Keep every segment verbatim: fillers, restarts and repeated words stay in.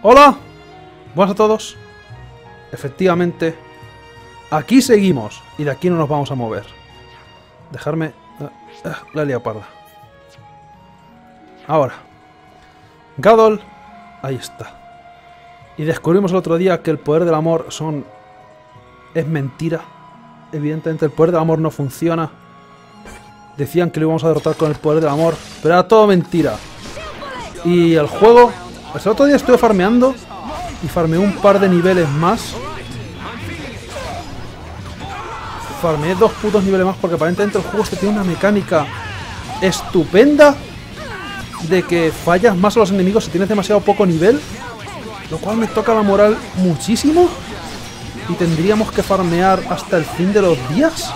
¡Hola! Buenas a todos. Efectivamente, aquí seguimos. Y de aquí no nos vamos a mover. Dejarme... Uh, uh, la leoparda. Ahora. Gadol. Ahí está. Y descubrimos el otro día que el poder del amor son... es mentira. Evidentemente el poder del amor no funciona. Decían que lo íbamos a derrotar con el poder del amor, pero era todo mentira. Y el juego... pues el otro día estuve farmeando y farmeé un par de niveles más. Farmeé dos putos niveles más porque aparentemente el juego este tiene una mecánica estupenda de que fallas más a los enemigos si tienes demasiado poco nivel, lo cual me toca la moral muchísimo. Y tendríamos que farmear hasta el fin de los días.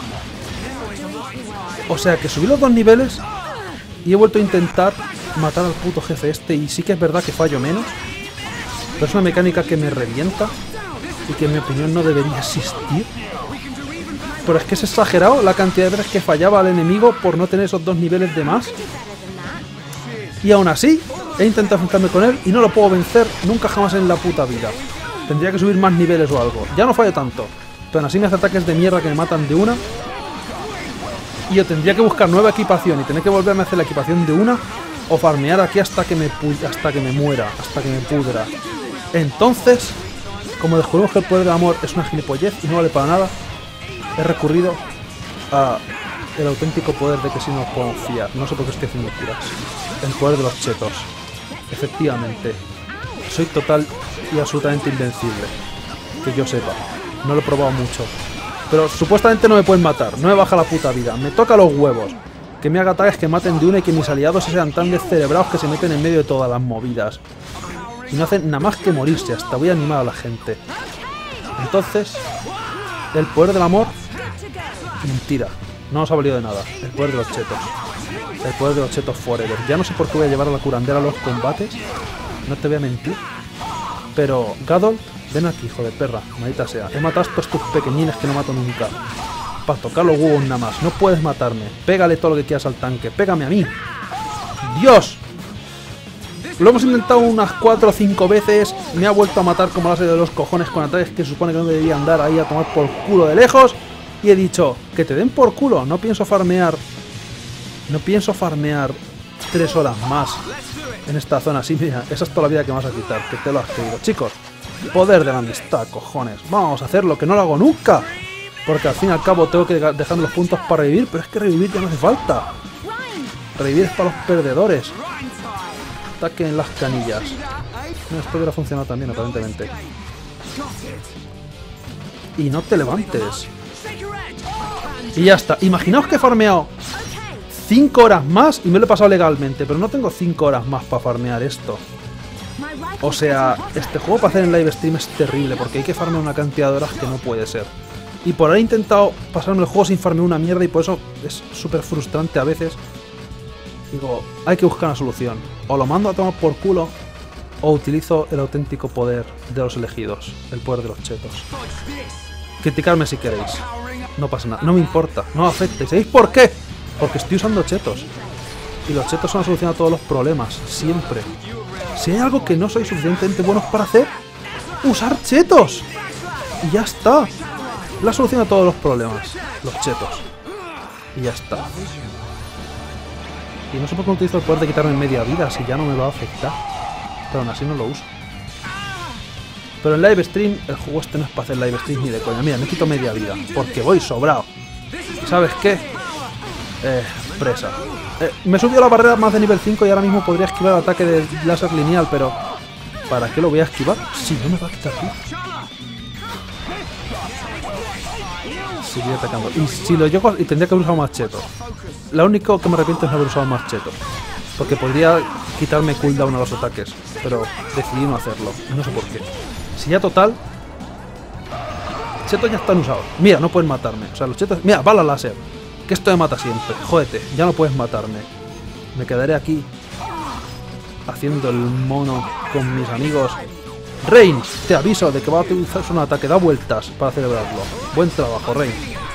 O sea que subí los dos niveles y he vuelto a intentar matar al puto jefe este. Y sí que es verdad que fallo menos, pero es una mecánica que me revienta y que en mi opinión no debería existir. Pero es que es exagerado la cantidad de veces que fallaba al enemigo por no tener esos dos niveles de más. Y aún así he intentado enfrentarme con él y no lo puedo vencer nunca jamás en la puta vida. Tendría que subir más niveles o algo. Ya no fallo tanto, pero aún así me hace ataques de mierda que me matan de una. Y yo tendría que buscar nueva equipación y tener que volverme a hacer la equipación de una, o farmear aquí hasta que me hasta que me muera, hasta que me pudra. Entonces, como descubrimos que el poder del amor es una gilipollez y no vale para nada, he recurrido a el auténtico poder de que sí nos podemos fiar. No sé por qué estoy haciendo tiras. El poder de los chetos. Efectivamente, soy total y absolutamente invencible. Que yo sepa. No lo he probado mucho. Pero supuestamente no me pueden matar. No me baja la puta vida. Me toca los huevos. Que me haga ataques que maten de una y que mis aliados sean tan descerebrados que se meten en medio de todas las movidas. Y no hacen nada más que morirse. Hasta voy a animar a la gente. Entonces, el poder del amor... mentira. No nos ha valido de nada. El poder de los chetos. El poder de los chetos forever. Ya no sé por qué voy a llevar a la curandera a los combates. No te voy a mentir. Pero, Gadol, ven aquí, hijo de perra. Maldita sea. He matado a estos tus pequeñines que no mato nunca. Para tocar los huevos nada más. No puedes matarme. Pégale todo lo que quieras al tanque. Pégame a mí. ¡Dios! Lo hemos intentado unas cuatro o cinco veces. Me ha vuelto a matar como la serie de los cojones con ataques que se supone que no debería andar ahí a tomar por culo de lejos. Y he dicho, que te den por culo. No pienso farmear. No pienso farmear tres horas más en esta zona. Sí, mira, esa es toda la vida que me vas a quitar. Que te lo has creído. Chicos, poder de la amistad, cojones. Vamos a hacerlo, que no lo hago nunca. Porque al fin y al cabo tengo que dejarme los puntos para revivir. Pero es que revivir ya no hace falta. Revivir es para los perdedores. Ataque en las canillas. No, esto hubiera funcionado también, aparentemente. Y no te levantes. Y ya está. Imaginaos que he farmeado cinco horas más y me lo he pasado legalmente. Pero no tengo cinco horas más para farmear esto. O sea, este juego para hacer en live stream es terrible. Porque hay que farmear una cantidad de horas que no puede ser. Y por haber intentado pasarme el juego sin farmear una mierda. Y por eso es súper frustrante a veces. Digo, hay que buscar una solución. O lo mando a tomar por culo, o utilizo el auténtico poder de los elegidos. El poder de los chetos. Criticarme si queréis. No pasa nada. No me importa. No me afecta. ¿Y sabéis por qué? Porque estoy usando chetos. Y los chetos son la solución a todos los problemas. Siempre. Si hay algo que no soy suficientemente buenos para hacer, usar chetos. Y ya está. La solución a todos los problemas. Los chetos. Y ya está. Y no sé por qué no utilizo el poder de quitarme media vida, si ya no me va a afectar. Pero aún así no lo uso. Pero en live stream, el juego este no es para hacer live stream ni de coña. Mira, me quito media vida, porque voy sobrado. ¿Y sabes qué? Eh, presa. Eh, me subió la barrera más de nivel cinco y ahora mismo podría esquivar el ataque de láser lineal, pero... ¿para qué lo voy a esquivar? Si no me va a quitar vida. Seguir atacando. Y si lo llego, y tendría que haber usado más chetos. Lo único que me arrepiento es no haber usado más chetos. Porque podría quitarme cooldown a los ataques. Pero decidí no hacerlo. No sé por qué. Si ya total... chetos ya están usados. Mira, no pueden matarme. O sea, los chetos... mira, bala láser. Que esto me mata siempre. Jódete, ya no puedes matarme. Me quedaré aquí haciendo el mono con mis amigos. Rain, te aviso de que va a utilizar un ataque. Da vueltas para celebrarlo. Buen trabajo, Rain.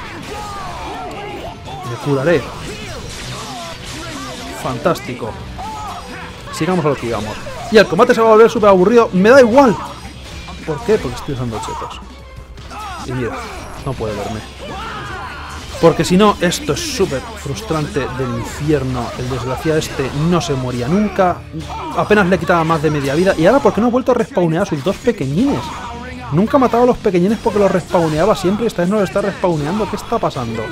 Me curaré. Fantástico. Sigamos a lo que íbamos. Y el combate se va a volver súper aburrido. Me da igual. ¿Por qué? Porque estoy usando chetos. Y mira, no puede verme. Porque si no, esto es súper frustrante del infierno. El desgraciado este no se moría nunca. Apenas le quitaba más de media vida. Y ahora, ¿por qué no ha vuelto a respawnear a sus dos pequeñines? Nunca ha matado a los pequeñines porque los respawneaba siempre y esta vez no lo está respawneando. ¿Qué está pasando?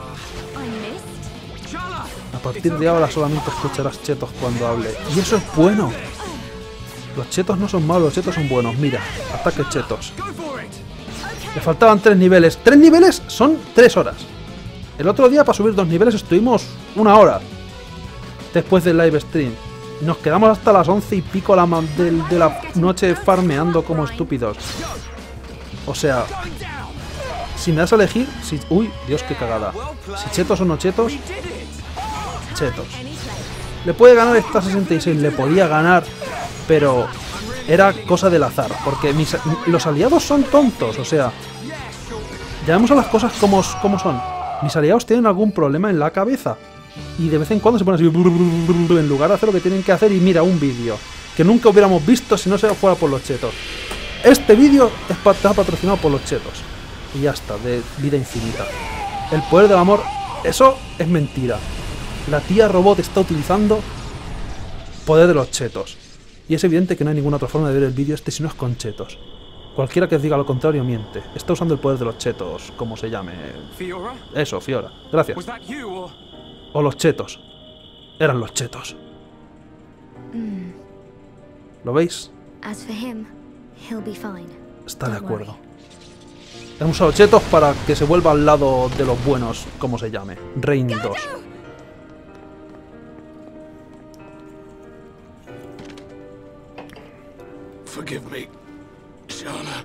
A partir de ahora solamente escucharás chetos cuando hable. Y eso es bueno. Los chetos no son malos, los chetos son buenos. Mira, ataque chetos. Le faltaban tres niveles. ¿Tres niveles? Son tres horas. El otro día para subir dos niveles estuvimos una hora. Después del live stream. Nos quedamos hasta las once y pico la de, de la noche farmeando como estúpidos. O sea, si me das a elegir... Si, uy, Dios, qué cagada. Si chetos o no chetos... Chetos. Le puede ganar esta sesenta y seis, le podía ganar, pero era cosa del azar. Porque mis, los aliados son tontos, o sea... Llamemos a las cosas como, como son. Mis aliados tienen algún problema en la cabeza. Y de vez en cuando se ponen así... En lugar de hacer lo que tienen que hacer y mira, un vídeo. Que nunca hubiéramos visto si no se fuera por los chetos. Este vídeo está patrocinado por los chetos. Y ya está, de vida infinita. El poder del amor, eso es mentira. La tía robot está utilizando poder de los chetos. Y es evidente que no hay ninguna otra forma de ver el vídeo este si no es con chetos. Cualquiera que os diga lo contrario miente. Está usando el poder de los chetos, como se llame. Fiora? Eso, Fiora. Gracias. O los chetos. Eran los chetos. Mm. ¿Lo veis? As for him, he'll be fine. Está de Don't acuerdo. worry. Hemos usado chetos para que se vuelva al lado de los buenos, como se llame. Reign dos. Forgive me, Sharla.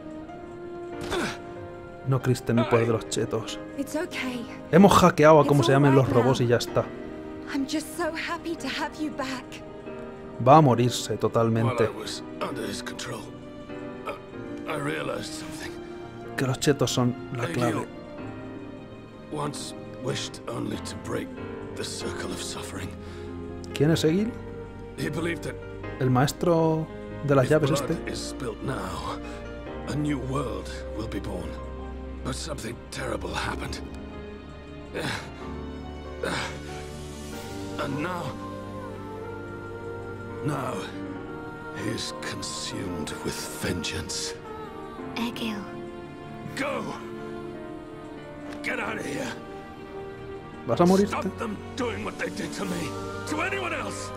No, Kristen, el poder de los chetos. It's okay. Hemos hackeado a como se llamen los robots y ya está. I'm just so happy to have you back. Va a morirse While totalmente. I was under his control, I, I realized something. Que los chetos son la clave. Once wished only to break the circle of suffering. ¿Quién es Egil? He believed that ¿El maestro de las if llaves blood este? is spilt now, a new world will be born. But something terrible happened. And now, now, he is consumed with vengeance. Egil. Go! Get out of here! ¿Vas a morirte? Stop them doing what they did to me, to anyone else!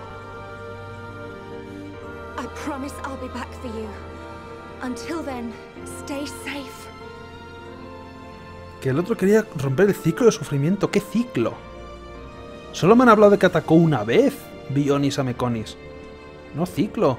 I promise I'll be back for you. Until then, stay safe. Que el otro quería romper el ciclo de sufrimiento. ¿Qué ciclo? Solo me han hablado de que atacó una vez Bionis a Meconis. No ciclo.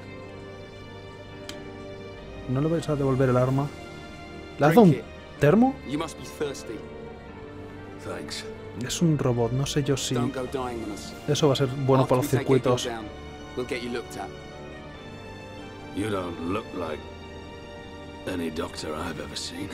¿No le vais a devolver el arma? ¿Le has dado un termo? You must be thirsty. Thanks. Es un robot, no sé yo si Don't go dying on us. eso va a ser bueno para los After we take Egil circuitos. down, we'll get you looked at. You don't look like any doctor I've ever seen.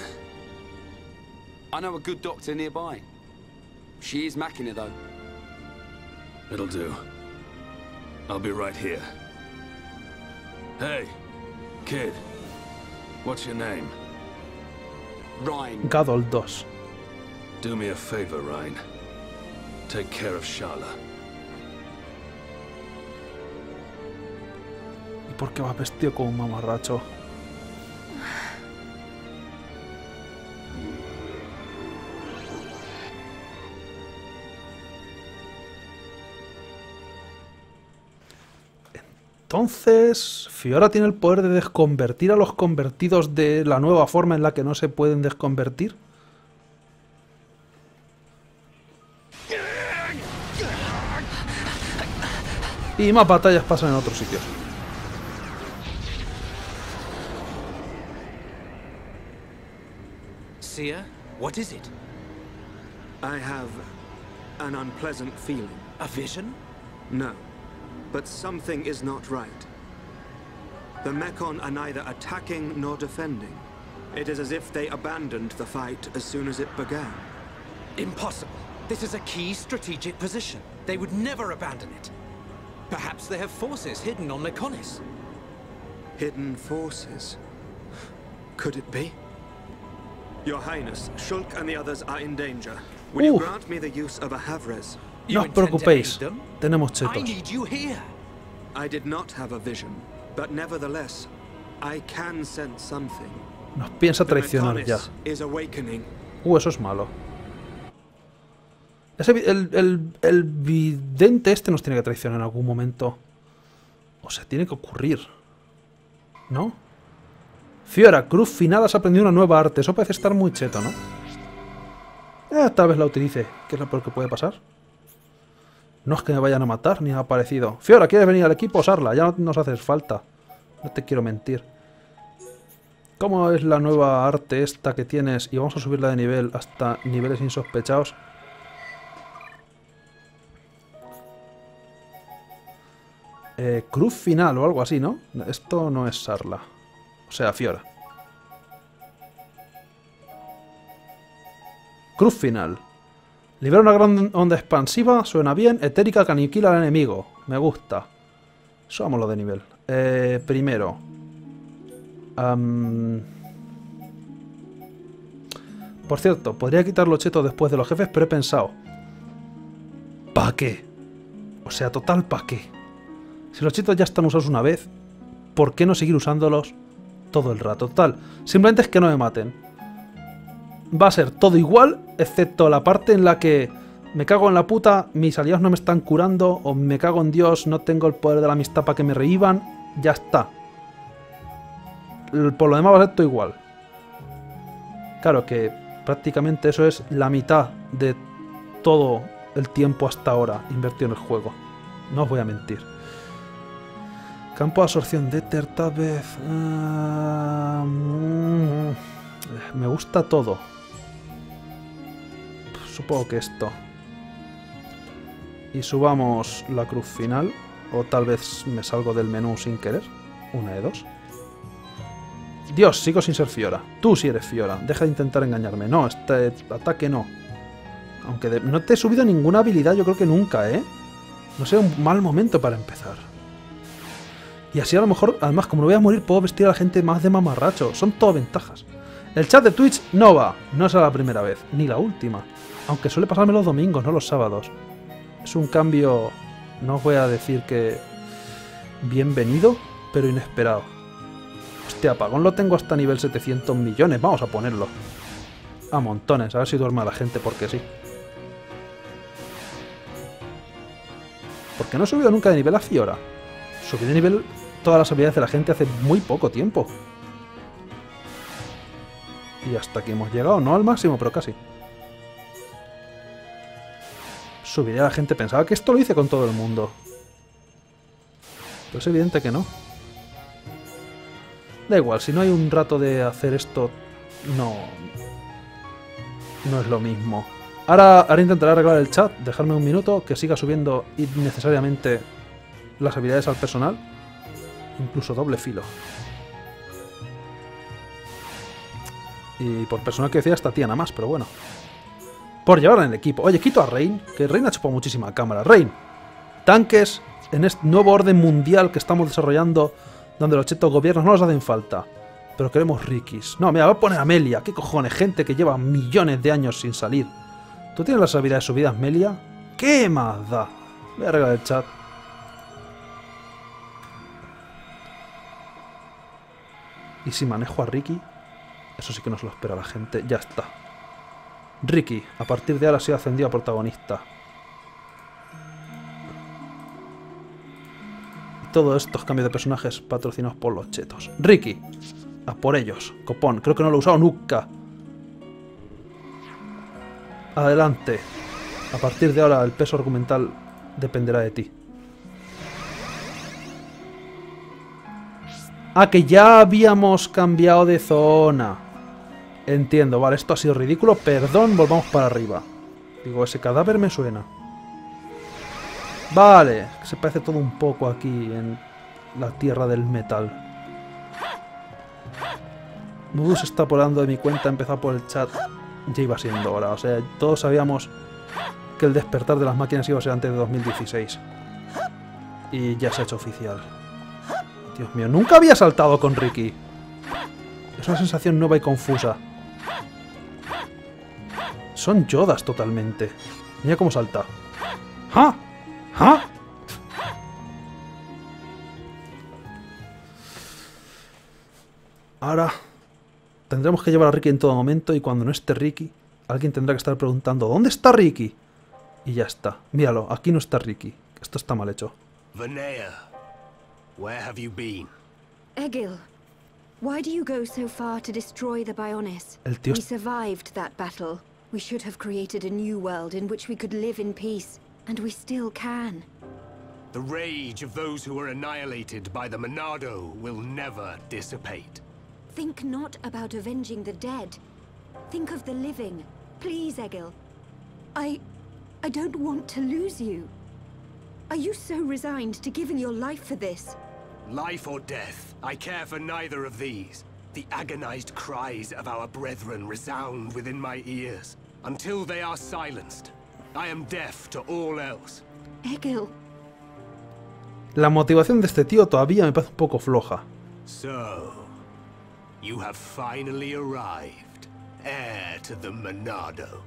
I know a good doctor nearby. She is Machina though. It'll do. I'll be right here. Hey, kid. What's your name? Ryan. Gadol dos. Do me a favor, Ryan. Take care of Sharla. ¿Y por qué va vestido como un mamarracho? Entonces, Fiora tiene el poder de desconvertir a los convertidos de la nueva forma en la que no se pueden desconvertir. Y más batallas pasan en otros sitios. Seer, what is it? I have an unpleasant feeling. A vision? No, but something is not right. The Mechon are neither attacking nor defending. It is as if they abandoned the fight as soon as it began. Impossible. This is a key strategic position. They would never abandon it. Perhaps they have forces hidden on Meconis. Hidden forces. Could it be? Your Highness, Shulk and the others are in danger. Will you Uh. grant me the use of a Havres? No os intend to preocupéis, aid them? tenemos I chetos. need you here. I did not have a vision, but nevertheless, I can sense something. Nos piensa The traicionar ya. Meconis is awakening. Uh, eso es malo. Ese, vi- el, el, el vidente este nos tiene que traicionar en algún momento. O sea, tiene que ocurrir. ¿No? Fiora, cruz final, has aprendido una nueva arte. Eso parece estar muy cheto, ¿no? Eh, tal vez la utilice. ¿Qué es lo peor que puede pasar? No es que me vayan a matar, ni nada parecido. Fiora, ¿quieres venir al equipo? Usarla, ya no nos haces falta. No te quiero mentir. ¿Cómo es la nueva arte esta que tienes? Y vamos a subirla de nivel hasta niveles insospechados. Eh, cruz final o algo así, ¿no? Esto no es Sarla. O sea, Fiora. Cruz final. Libera una gran onda expansiva, suena bien. Etérica que aniquila al enemigo. Me gusta. Subámoslo de nivel. Eh, primero. Um... Por cierto, podría quitar los chetos después de los jefes, pero he pensado. ¿Para qué? O sea, total, ¿para qué? Si los chetos ya están usados una vez, ¿por qué no seguir usándolos todo el rato? Total, simplemente es que no me maten. Va a ser todo igual, excepto la parte en la que me cago en la puta, mis aliados no me están curando, o me cago en Dios, no tengo el poder de la amistad para que me revivan. Ya está. Por lo demás va a ser todo igual. Claro que prácticamente eso es la mitad de todo el tiempo hasta ahora invertido en el juego. No os voy a mentir. Campo de absorción de éter, tal vez. Uh, mm, me gusta todo. Supongo que esto. Y subamos la cruz final. O tal vez me salgo del menú sin querer. Una de dos. Dios, sigo sin ser Fiora. Tú sí eres Fiora. Deja de intentar engañarme. No, este ataque no. Aunque de, no te he subido ninguna habilidad, yo creo que nunca, ¿eh? No sea un mal momento para empezar. Y así a lo mejor, además, como no voy a morir, puedo vestir a la gente más de mamarracho. Son todo ventajas. El chat de Twitch no va. No será la primera vez, ni la última. Aunque suele pasarme los domingos, no los sábados. Es un cambio, no os voy a decir que bienvenido, pero inesperado. Hostia, apagón lo tengo hasta nivel setecientos millones. Vamos a ponerlo. A montones, a ver si duerme la gente porque sí. Porque no he subido nunca de nivel a Fiora. Subí de nivel todas las habilidades de la gente hace muy poco tiempo. Y hasta aquí hemos llegado, no al máximo, pero casi. Subiré a la gente, pensaba que esto lo hice con todo el mundo. Pero es evidente que no. Da igual, si no hay un rato de hacer esto, no... No es lo mismo. Ahora, ahora intentaré arreglar el chat, dejarme un minuto, que siga subiendo innecesariamente las habilidades al personal. Incluso doble filo. Y por personal que decía esta tía nada más, pero bueno. Por llevarla en el equipo. Oye, quito a Rain, que Rain ha chupado muchísima cámara. Rain, tanques en este nuevo orden mundial que estamos desarrollando, donde los chetos gobiernos no nos hacen falta. Pero queremos Rikis. No, mira, voy a poner a Melia. ¿Qué cojones? Gente que lleva millones de años sin salir. ¿Tú tienes las habilidades subidas, Melia? ¿Qué más da? Voy a arreglar el chat. ¿Y si manejo a Ricky? Eso sí que no se lo espera la gente. Ya está. Ricky, a partir de ahora ha sido ascendido a protagonista. Y todos estos cambios de personajes patrocinados por los chetos. Ricky, a por ellos. Copón, creo que no lo he usado nunca. Adelante. A partir de ahora el peso argumental dependerá de ti. Ah, que ya habíamos cambiado de zona. Entiendo, vale, esto ha sido ridículo. Perdón, volvamos para arriba. Digo, ese cadáver me suena. Vale, se parece todo un poco aquí en la tierra del metal. Bubu se está polando de mi cuenta, empezado por el chat. Ya iba siendo hora, o sea, todos sabíamos que el despertar de las máquinas iba a ser antes de dos mil dieciséis. Y ya se ha hecho oficial. Dios mío, nunca había saltado con Ricky. Es una sensación nueva y confusa. Son Yodas totalmente. Mira cómo salta. ¡Ja! ¡Ja! Ahora tendremos que llevar a Ricky en todo momento y cuando no esté Ricky, alguien tendrá que estar preguntando ¿dónde está Ricky? Y ya está. Míralo, aquí no está Ricky. Esto está mal hecho. Vanea, where have you been? Egil, why do you go so far to destroy the Bionis? El tío We es- survived that battle. We should have created a new world in which we could live in peace, and we still can. The rage of those who were annihilated by the Monado will never dissipate. Think not about avenging the dead. Think of the living. Please, Egil. I... I don't want to lose you. Are you so resigned to giving your life for this? Life or death, I care for neither of these. The agonized cries of our brethren resound within my ears. Until they are silenced, I am deaf to all else. Egil, La motivación de este tío todavía me parece un poco floja. So, you have finally arrived, heir to the Monado.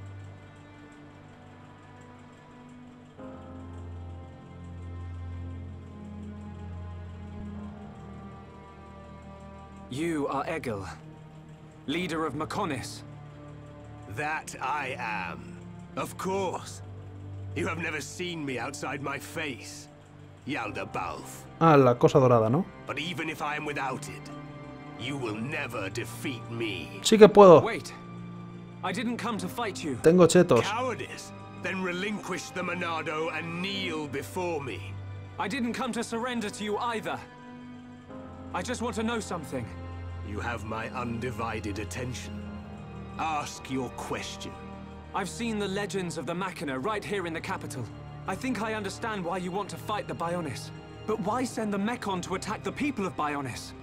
You are Egil, leader of Mechonis. That I am. Of course. You have never seen me outside my face, Yaldabaoth. Ah, la cosa dorada, ¿no? But even if I am without it, you will never defeat me. Sí que puedo. Wait, I didn't come to fight you. Tengo chetos. Cowardice! Then relinquish the Monado and kneel before me. I didn't come to surrender to you either. I just want to know something. You have my undivided attention. Ask your question. I've seen the legends of the Machina right here in the capital. I think I understand why you want to fight the Bionis. But why send the Mechon to attack the people of Bionis?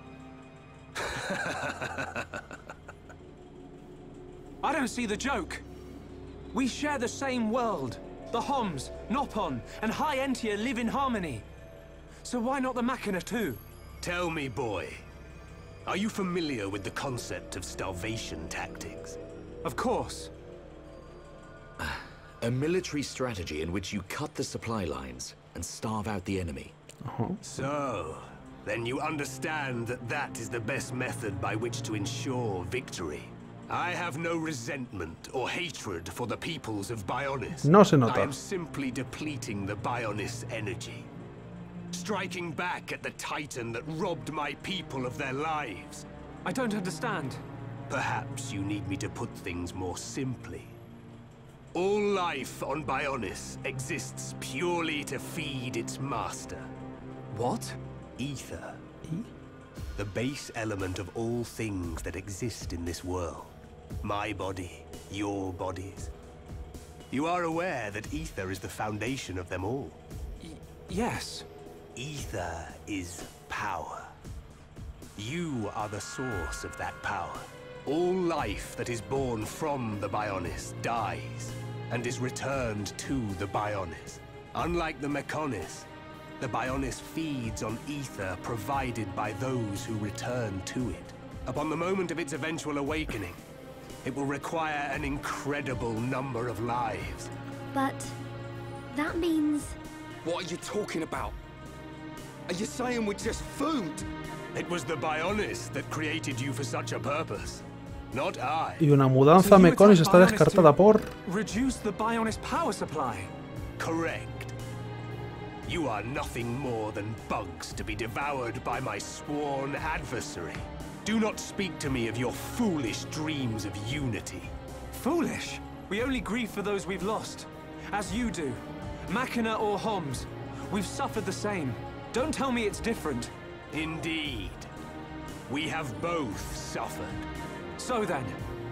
I don't see the joke. We share the same world. The Homs, Nopon, and High Entia live in harmony. So why not the Machina too? Tell me, boy. Are you familiar with the concept of starvation tactics? Of course. A military strategy in which you cut the supply lines and starve out the enemy. So, then you understand that that is the best method by which to ensure victory. I have no resentment or hatred for the peoples of Bionis. No se I nota. am simply depleting the Bionis energy. Striking back at the Titan that robbed my people of their lives. I don't understand. Perhaps you need me to put things more simply. All life on Bionis exists purely to feed its master. What? Ether. The base element of all things that exist in this world. My body, your bodies. You are aware that ether is the foundation of them all. Y yes. Ether is power. You are the source of that power. All life that is born from the Bionis dies, and is returned to the Bionis. Unlike the Mechonis, the Bionis feeds on ether provided by those who return to it. Upon the moment of its eventual awakening, it will require an incredible number of lives. but that means... What are you talking about? Are you saying we're just food? It was the Bionis that created you for such a purpose, not I. Y una mudanza a you Mechonis attack está Bionis descartada to por... reduce the Bionis power supply. Correct. You are nothing more than bugs to be devoured by my sworn adversary. Do not speak to me of your foolish dreams of unity. Foolish. We only grieve for those we've lost. As you do. Machina or Homs. We've suffered the same. Don't tell me it's different. Indeed. We have both suffered. So then.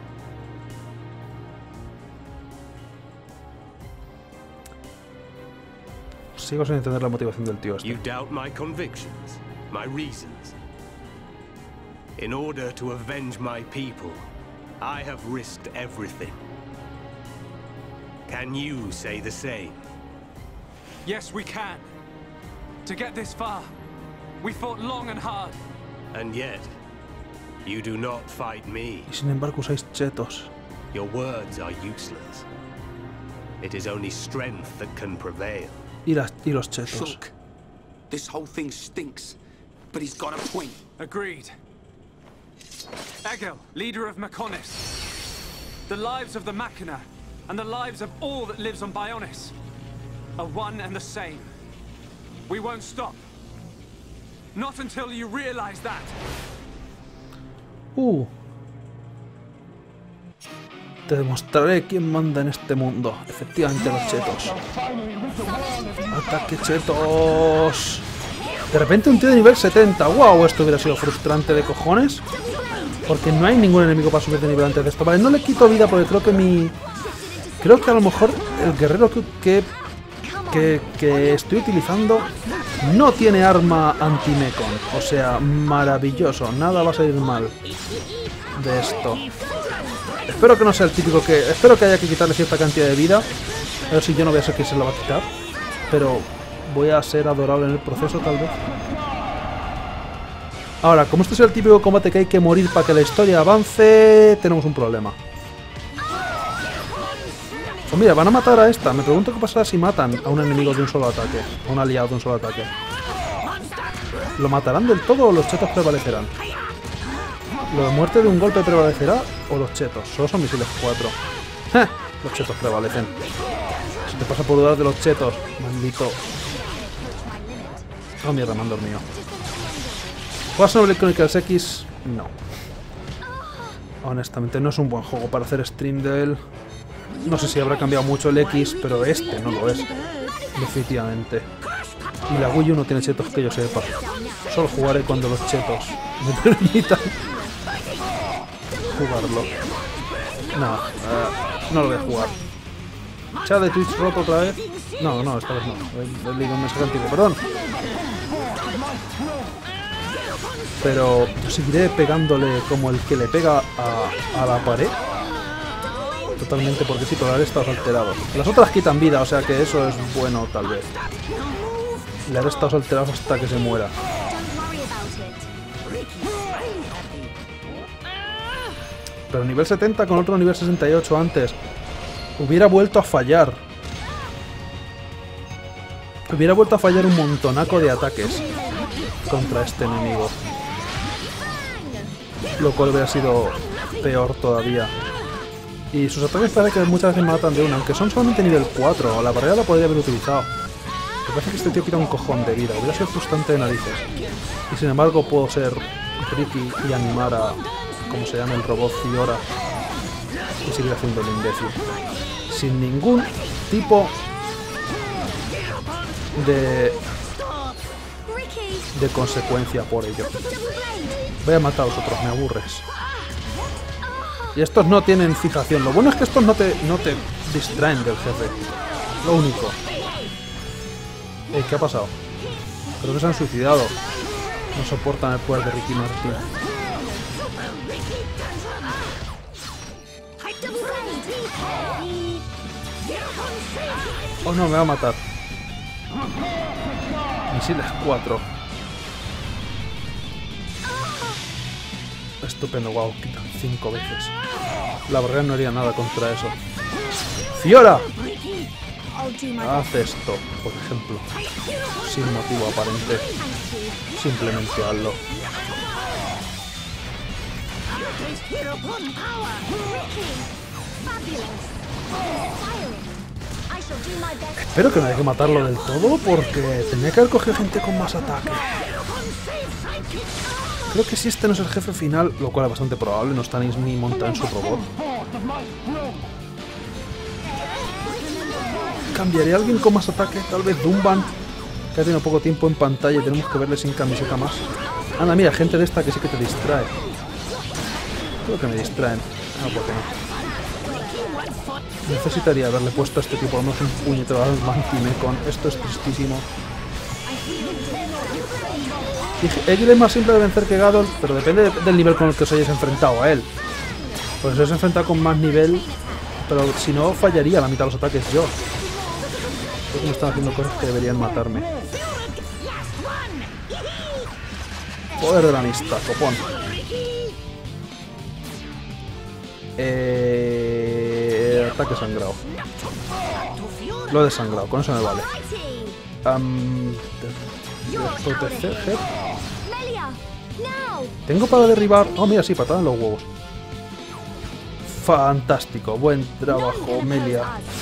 Sigo sin entender la motivación del tío este. You doubt my convictions, my reasons. In order to avenge my people, I have risked everything. Can you say the same? Yes, we can. To get this far, we fought long and hard. And yet, you do not fight me. Y sin embargo usáis chetos. Your words are useless. It is only strength that can prevail. Y, las, y los chetos. Shulk, this whole thing stinks, but he's got a point. Agreed. Egil, leader of Mechonis. The lives of the Machina and the lives of all that lives on Bionis are one and the same. We won't stop. Not until you realize that. Uh. Te demostraré quién manda en este mundo. Efectivamente, los chetos. ¡Ataque chetos! De repente un tío de nivel setenta. ¡Wow! Esto hubiera sido frustrante de cojones. Porque no hay ningún enemigo para subir de nivel antes de esto. Vale, no le quito vida porque creo que mi... Creo que a lo mejor el guerrero que, que, que, que estoy utilizando no tiene arma anti-Mechon. O sea, maravilloso. Nada va a salir mal de esto. Espero que no sea el típico que... Espero que haya que quitarle cierta cantidad de vida. A ver si yo no voy a ser quien se la va a quitar. Pero voy a ser adorable en el proceso, tal vez. Ahora, como este es el típico combate que hay que morir para que la historia avance, tenemos un problema. Pues mira, van a matar a esta. Me pregunto qué pasará si matan a un enemigo de un solo ataque. A un aliado de un solo ataque. ¿Lo matarán del todo o los chetos prevalecerán? ¿Lo de muerte de un golpe prevalecerá o los chetos? Solo son misiles cuatro. ¡Eh! Los chetos prevalecen. Si te pasa por dudar de los chetos, maldito. Oh, mierda, me han dormido. ¿Juegas Xenoblade Chronicles X? No. Honestamente, no es un buen juego para hacer stream de él. No sé si habrá cambiado mucho el X, pero este no lo es. Definitivamente. Y la Wii U no tiene chetos que yo sepa. Solo jugaré cuando los chetos me permitan jugarlo. No, uh, no lo voy a jugar. ¿Chat de Twitch roto otra vez? No, no, esta vez no. He, he leído un mensaje antiguo, perdón. Pero seguiré pegándole como el que le pega a, a la pared. Totalmente, porque sí, pero ahora estados alterados. Las otras quitan vida, o sea que eso es bueno tal vez. Le haré estados alterados hasta que se muera. Pero nivel setenta con otro nivel sesenta y ocho antes. Hubiera vuelto a fallar. Hubiera vuelto a fallar un montonaco de ataques contra este enemigo. Lo cual hubiera sido peor todavía. Y sus ataques parece que muchas veces matan de una, aunque son solamente nivel cuatro. La barrera la podría haber utilizado. Me parece que este tío quita un cojón de vida. Hubiera sido frustrante de narices. Y sin embargo puedo ser Ricky y animar a... como se llama el robot Fiora. Y seguir haciendo el imbécil. Sin ningún tipo de... de consecuencia por ello. Voy a matar a los otros, me aburres. Y estos no tienen fijación. Lo bueno es que estos no te, no te distraen del jefe. Lo único. Eh, ¿qué ha pasado? Creo que se han suicidado. No soportan el poder de Ricky Martin. Oh no, me va a matar. Misiles cuatro. Estupendo, wow, quitan cinco veces. La barrera no haría nada contra eso. ¡Fiora! Haz esto, por ejemplo. Sin motivo aparente. Simplemente hazlo. Espero que no haya que matarlo del todo, porque tenía que haber cogido gente con más ataque. Creo que si este no es el jefe final, lo cual es bastante probable, no está ni montado en su robot. ¿Cambiaría a alguien con más ataque? Tal vez Dumban, que ha tenido poco tiempo en pantalla y tenemos que verle sin camiseta más. Anda, mira, gente de esta que sí que te distrae. Creo que me distraen. No, ¿por qué no? Necesitaría haberle puesto a este tipo al menos un puñetero al Anti-Mechon. Esto es tristísimo. Egil es más simple de vencer que Gadol, pero depende del nivel con el que os hayáis enfrentado a él. Pues si os enfrentado con más nivel, pero si no, fallaría la mitad de los ataques yo. Creo que me están haciendo cosas que deberían matarme. Poder de la amistad, copón. Eh... Ataque sangrado. Lo he desangrado, con eso me vale. Um, proteger. Tengo para derribar... Oh, mira, sí, patada en los huevos. Fantástico, buen trabajo, Melia.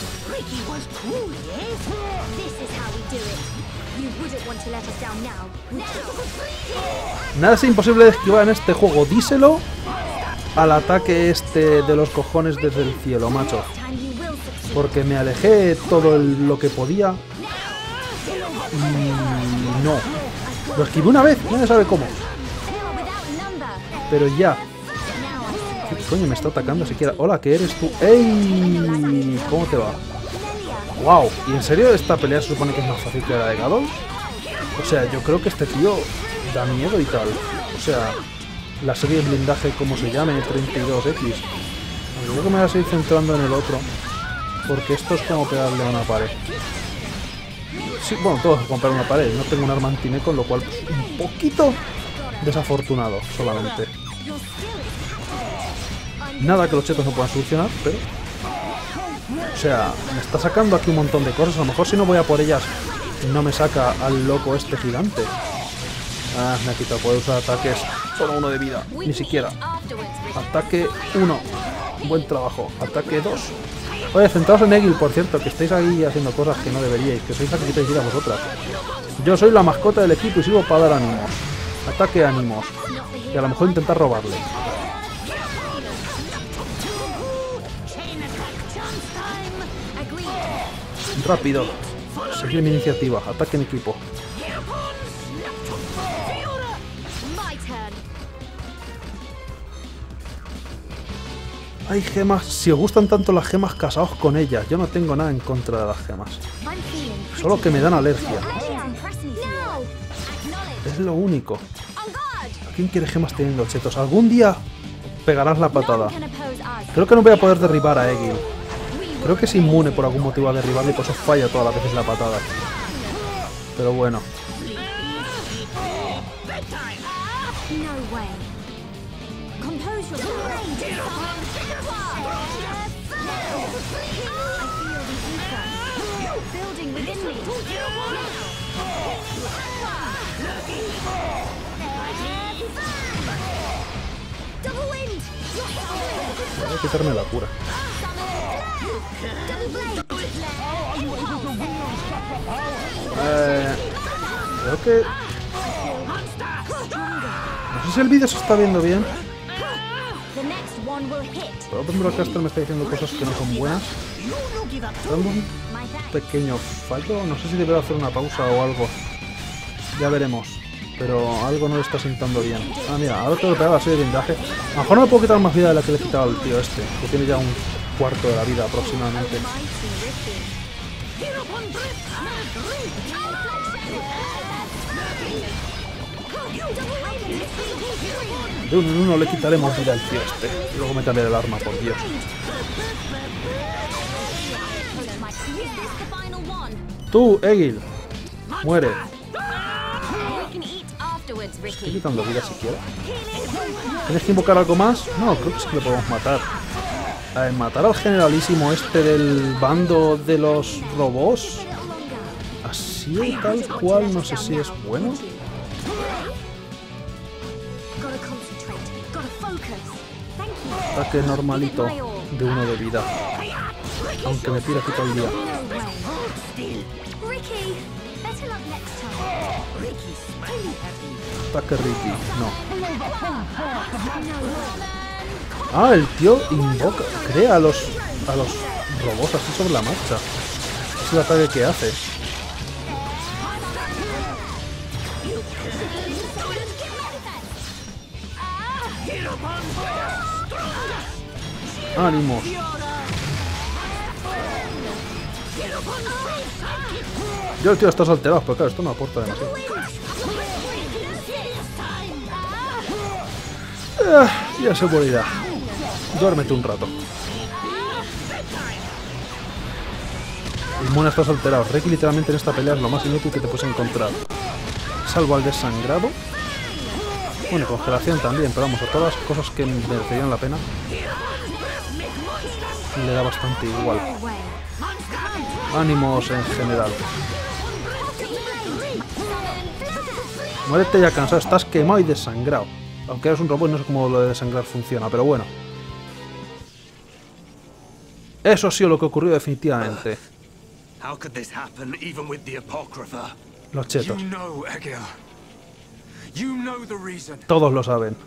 Nada es imposible de esquivar en este juego. Díselo al ataque este de los cojones desde el cielo, macho. Porque me alejé todo el, lo que podía. Y no. Lo esquivé una vez, nadie sabe cómo. Pero ya. ¿Qué coño me está atacando siquiera? Hola, ¿qué eres tú? ¡Ey! ¿Cómo te va? ¡Wow! ¿Y en serio esta pelea se supone que es más fácil que la de Gadol? O sea, yo creo que este tío da miedo y tal. O sea, la serie de blindaje, como se llame, treinta y dos equis. Creo que me voy a seguir centrando en el otro. Porque esto es como pegarle a una pared. Sí, bueno, todo es comprar una pared. No tengo un arma anti-mech, con lo cual pues, un poquito desafortunado solamente. Nada que los chetos no puedan solucionar, pero... O sea, me está sacando aquí un montón de cosas. A lo mejor si no voy a por ellas, no me saca al loco este gigante. Ah, me ha quitado. Puedo usar ataques. Solo uno de vida. Ni siquiera. Ataque uno. Buen trabajo. Ataque dos. Oye, centraos en Egil, por cierto, que estáis ahí haciendo cosas que no deberíais. Que sois la que quitáis ir a vosotras. Yo soy la mascota del equipo y sirvo para dar ánimos. Ataque ánimos. Y a lo mejor intentar robarle. Rápido. Seguir mi iniciativa. Ataque en equipo. Hay gemas. Si os gustan tanto las gemas, casaos con ellas. Yo no tengo nada en contra de las gemas. Solo que me dan alergia. Es lo único. ¿Quién quiere gemas teniendo chetos? Algún día pegarás la patada. Creo que no voy a poder derribar a Egil. Creo que es inmune por algún motivo a derribarle y por eso falla todas las veces la patada. Pero bueno. Voy a quitarme la cura. Eh, creo que... No sé si el vídeo se está viendo bien. Pero Broadcaster me está diciendo cosas que no son buenas. Tengo un pequeño fallo. No sé si debería hacer una pausa o algo. Ya veremos. Pero algo no le está sentando bien. Ah, mira, ahora tengo que pegar la serie de blindaje. A lo mejor no me puedo quitar más vida de la que le he quitado al tío este, que tiene ya un cuarto de la vida aproximadamente. De uno en uno le quitaremos vida al tío este. Y luego me cambiaré el arma, por Dios. Tú, Egil. Muere. ¿Estoy quitando vida siquiera? ¿Tienes que invocar algo más? No, creo que sí que lo podemos matar. A ver, matar al generalísimo este del bando de los robots. Así tal cual, no sé si es bueno. Ataque normalito de uno de vida. Aunque me tira aquí todo el día. Ataque Ricky, no. Ah, el tío invoca, crea a los, a los robots así sobre la marcha. Es el ataque que hace. ¡Ánimos! Yo el tío está alterado, pero claro, esto no aporta demasiado. Ah, ya se morirá. Duérmete un rato. Inmune, estás alterado. Ricky literalmente en esta pelea es lo más inútil que te puedes encontrar. Salvo al desangrado. Bueno, congelación también, pero vamos, a todas las cosas que merecerían la pena le da bastante igual. Ánimos en general. Muérete ya cansado, estás quemado y desangrado. Aunque eres un robot, no sé cómo lo de desangrar funciona, pero bueno. Eso ha sido lo que ocurrió definitivamente. How could this happen even with the Apocrypha? Los chetos. You know, Egil. You know the reason. Todos lo saben.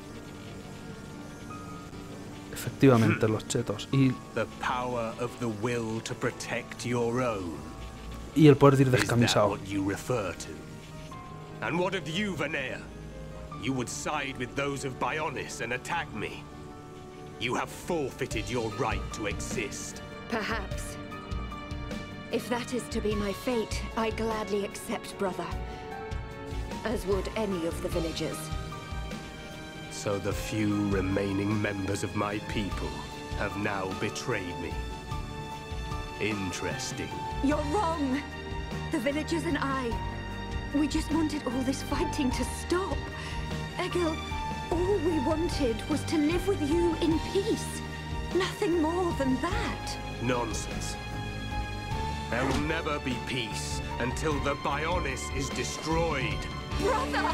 Efectivamente, los chetos. Y, The power of the will to protect your own. y el poder de ir Is that descamisado. what you refer to? And what of you, Vanea? You would side with those of Bionis and attack me. You have forfeited your right to exist. Perhaps. If that is to be my fate, I gladly accept, brother. As would any of the villagers. So the few remaining members of my people have now betrayed me. Interesting. You're wrong! The villagers and I, we just wanted all this fighting to stop. Egil, all we wanted was to live with you in peace. Nothing more than that. Nonsense. There will never be peace until the Bionis is destroyed. Brother!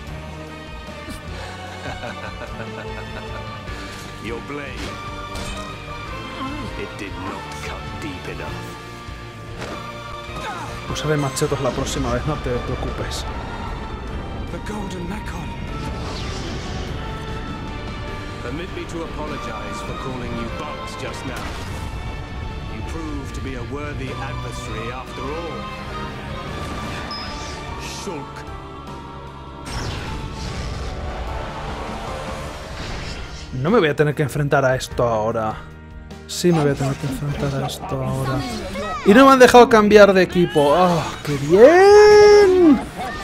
Your blade. It did not cut deep enough. Usaré machetos la próxima vez, no te preocupes. The Golden Mekon. Permit me to apologize for calling you Bugs just now. You proved to be a worthy adversary after all. Shulk. No me voy a tener que enfrentar a esto ahora. Sí me voy a tener que enfrentar a esto ahora. Y no me han dejado cambiar de equipo. ¡Oh, qué bien!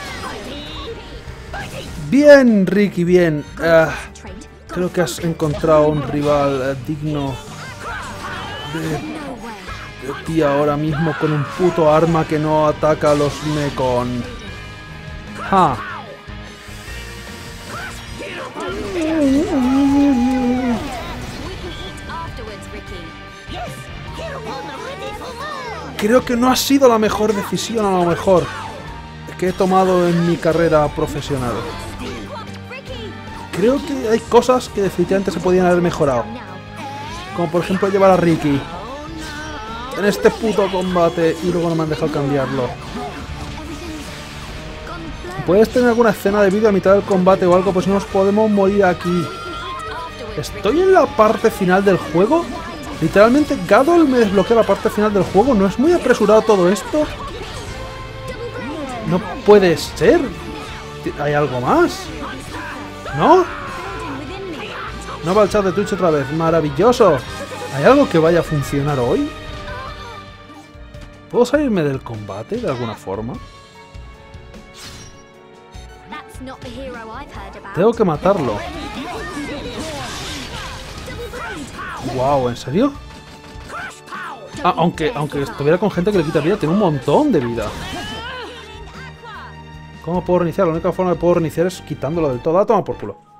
Bien, Ricky, bien. Uh, creo que has encontrado un rival uh, digno de, de ti ahora mismo con un puto arma que no ataca a los Mekon. ¡Ja! Creo que no ha sido la mejor decisión, a lo mejor, que he tomado en mi carrera profesional. Creo que hay cosas que definitivamente se podían haber mejorado. Como por ejemplo llevar a Ricky en este puto combate y luego no me han dejado cambiarlo. ¿Puedes tener alguna escena de vídeo a mitad del combate o algo? Pues no nos podemos morir aquí. ¿Estoy en la parte final del juego? Literalmente Gadol me desbloquea la parte final del juego. ¿No es muy apresurado todo esto? No puede ser. ¿Hay algo más? ¿No? No va al chat de Twitch otra vez. ¡Maravilloso! ¿Hay algo que vaya a funcionar hoy? ¿Puedo salirme del combate de alguna forma? Tengo que matarlo. Wow, ¿en serio? Ah, aunque, aunque estuviera con gente que le quita vida, tiene un montón de vida. ¿Cómo puedo reiniciar? La única forma de puedo reiniciar es quitándolo del todo. Ah, toma por culo.